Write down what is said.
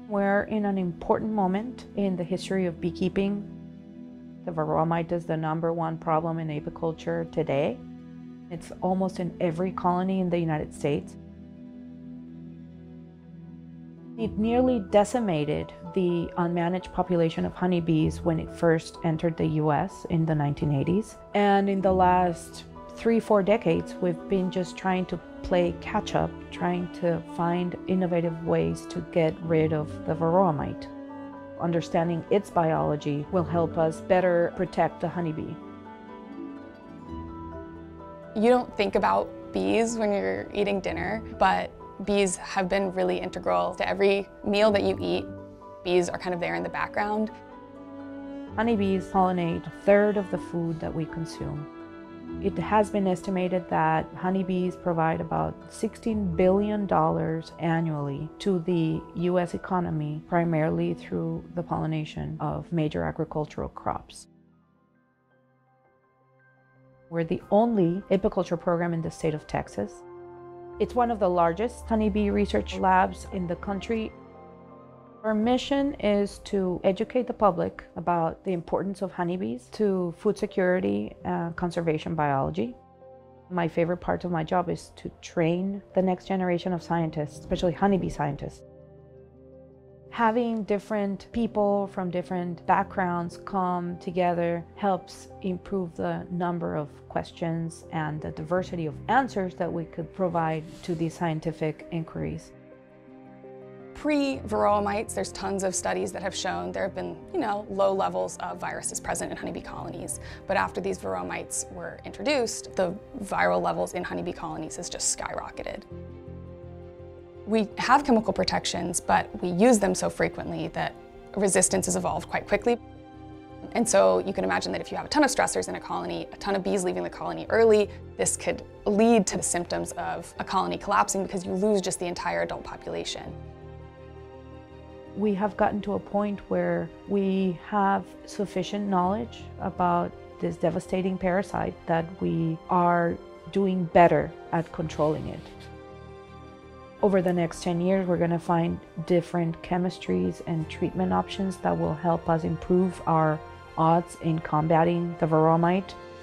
We're in an important moment in the history of beekeeping. The Varroa mite is the #1 problem in apiculture today. It's almost in every colony in the United States. It nearly decimated the unmanaged population of honeybees when it first entered the US in the 1980s. And in the last 3-4 decades, we've been just trying to play catch up, trying to find innovative ways to get rid of the Varroa mite. Understanding its biology will help us better protect the honeybee. You don't think about bees when you're eating dinner, but bees have been really integral to every meal that you eat. Bees are kind of there in the background. Honeybees pollinate 1/3 of the food that we consume. It has been estimated that honeybees provide about $16 billion annually to the US economy, primarily through the pollination of major agricultural crops. We're the only apiculture program in the state of Texas. It's one of the largest honeybee research labs in the country. Our mission is to educate the public about the importance of honeybees to food security and conservation biology. My favorite part of my job is to train the next generation of scientists, especially honeybee scientists. Having different people from different backgrounds come together helps improve the number of questions and the diversity of answers that we could provide to these scientific inquiries. Pre-Varroa mites, there's tons of studies that have shown there have been, low levels of viruses present in honeybee colonies. But after these Varroa mites were introduced, the viral levels in honeybee colonies has just skyrocketed. We have chemical protections, but we use them so frequently that resistance has evolved quite quickly. And so you can imagine that if you have a ton of stressors in a colony, a ton of bees leaving the colony early, this could lead to the symptoms of a colony collapsing because you lose just the entire adult population. We have gotten to a point where we have sufficient knowledge about this devastating parasite that we are doing better at controlling it. Over the next 10 years, we're going to find different chemistries and treatment options that will help us improve our odds in combating the Varroa mite.